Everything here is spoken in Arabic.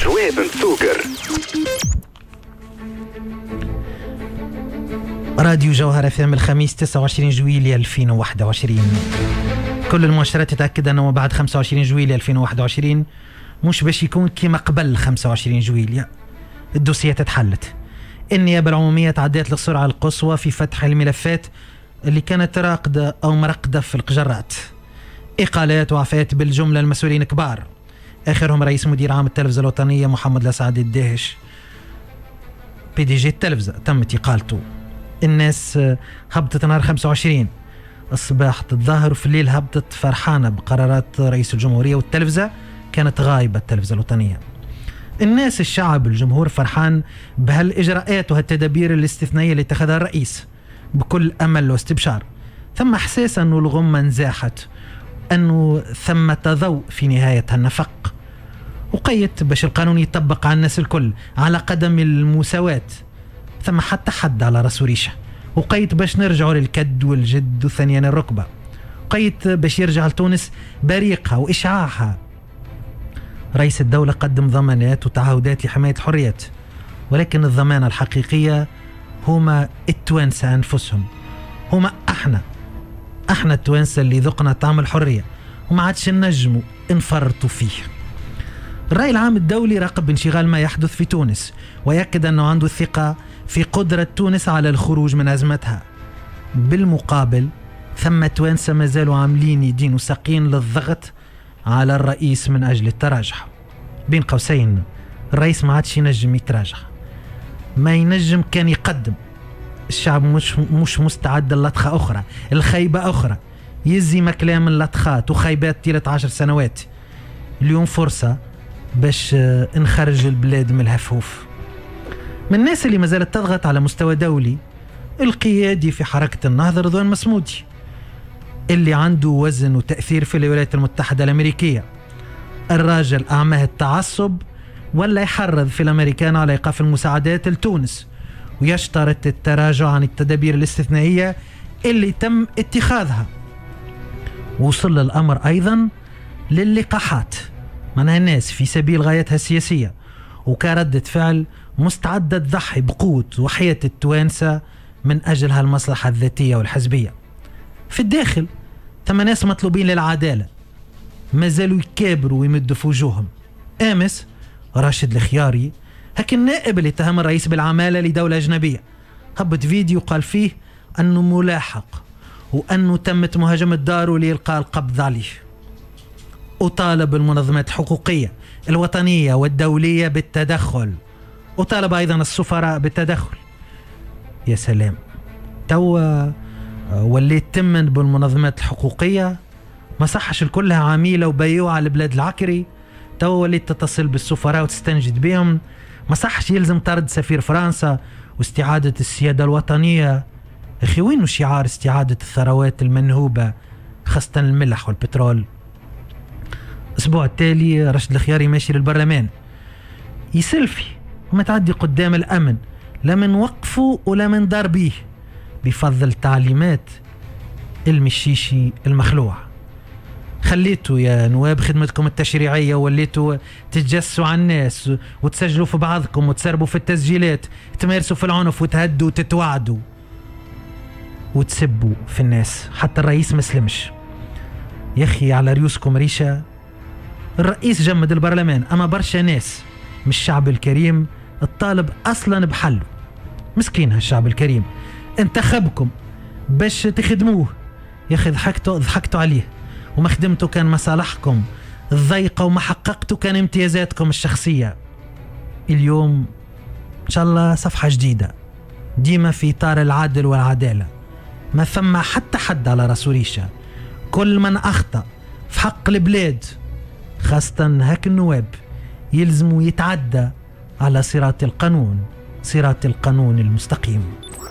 شواب مسوكر. راديو جوهرة في يوم الخميس 29 جويلية 2021. كل المؤشرات تتأكد أنه بعد 25 جويلية 2021 مش باش يكون كما قبل 25 جويلية. الدوسية تتحلت. النيابة العمومية تعديت للسرعة القصوى في فتح الملفات اللي كانت راقدة أو مرقدة في القجرات. إقالات وعفات بالجملة المسؤولين كبار، آخرهم رئيس مدير عام التلفزة الوطنية محمد الأسعد الداهش. PDG التلفزة تمت إقالته. الناس هبطت نهار 25 الصباح تتظاهر، وفي الليل هبطت فرحانة بقرارات رئيس الجمهورية، والتلفزة كانت غايبة التلفزة الوطنية. الناس، الشعب، الجمهور فرحان بهالإجراءات وهالتدابير الاستثنائية اللي اتخذها الرئيس بكل أمل واستبشار. ثم إحساس أنه الغمة انزاحت، أنه ثمة ضوء في نهاية هالنفق، وقيت باش القانون يطبق على الناس الكل على قدم المساواة، ثم حتى حد على راسو ريشة، وقيت باش نرجعوا للكد والجد وثانيا الركبة، وقيت باش يرجع لتونس بريقها وإشعاعها. رئيس الدولة قدم ضمانات وتعهدات لحماية الحريات، ولكن الضمانة الحقيقية هما التوانسة أنفسهم، هما احنا التوانسة اللي ذقنا طعم الحرية وما عادش نجموا انفرطوا فيه. الرأي العام الدولي راقب انشغال ما يحدث في تونس، ويأكد أنه عنده الثقة في قدرة تونس على الخروج من أزمتها. بالمقابل ثم توانسة ما زالوا عاملين يدين وساقين للضغط على الرئيس من أجل التراجع. بين قوسين، الرئيس ما عادش ينجم يتراجع، ما ينجم كان يقدم. الشعب مش مستعد للطخة أخرى، الخيبة أخرى، يزي مكلام اللطخات وخيبات طيلة 10 سنوات. اليوم فرصة باش نخرج البلاد من الهفوف. من الناس اللي ما زالت تضغط على مستوى دولي، القيادي في حركة النهضة رضوان مسمودي، اللي عنده وزن وتأثير في الولايات المتحدة الأمريكية. الراجل أعماه التعصب ولا يحرض في الأمريكان على إيقاف المساعدات لتونس، ويشترط التراجع عن التدابير الاستثنائية اللي تم اتخاذها. وصل الأمر أيضا للقاحات، معناها الناس في سبيل غايتها السياسية وكردة فعل مستعدة تضحي بقوت وحياة التوانسة من أجل هالمصلحة الذاتية والحزبية. في الداخل ثم ناس مطلوبين للعدالة ما زالوا يكابروا ويمدوا في وجوههم. آمس راشد الخياري، هك النائب اللي اتهم الرئيس بالعمالة لدولة أجنبية، هبط فيديو قال فيه أنه ملاحق وأنه تمت مهاجمة داره لإلقاء القبض عليه، وطالب المنظمات الحقوقية الوطنية والدولية بالتدخل، وطالب أيضا السفراء بالتدخل. يا سلام، توا وليت تمن بالمنظمات الحقوقية، ما صحش الكلها عميلة وبيوعة لبلاد العكري. توا وليت تتصل بالسفراء وتستنجد بهم، ما صحش يلزم طرد سفير فرنسا واستعادة السيادة الوطنية. أخي وين شعار استعادة الثروات المنهوبة خاصة الملح والبترول؟ الأسبوع التالي رشد الخياري ماشي للبرلمان يسلفي وما تعدي قدام الأمن، لا من وقفه ولا من دار بيه، بفضل تعليمات المشيشي المخلوع. خليتوا يا نواب خدمتكم التشريعية وليتوا تتجسوا على الناس وتسجلوا في بعضكم وتسربوا في التسجيلات، تمارسوا في العنف وتهدوا وتتوعدوا وتسبوا في الناس. حتى الرئيس مسلمش. يا أخي على ريوسكم ريشة، الرئيس جمد البرلمان، أما برشا ناس مش الشعب الكريم الطالب أصلا بحله. مسكين هالشعب الكريم انتخبكم باش تخدموه، يا أخي ضحكتوا عليه وما خدمتوا كان مصالحكم الضيقة وما حققتوا كان امتيازاتكم الشخصية. اليوم إن شاء الله صفحة جديدة، ديما في إطار العدل والعدالة، ما ثم حتى حد على راسو ريشة. كل من أخطأ في حق البلاد خاصة هاك النواب يلزموا يتعدى على صراط القانون المستقيم.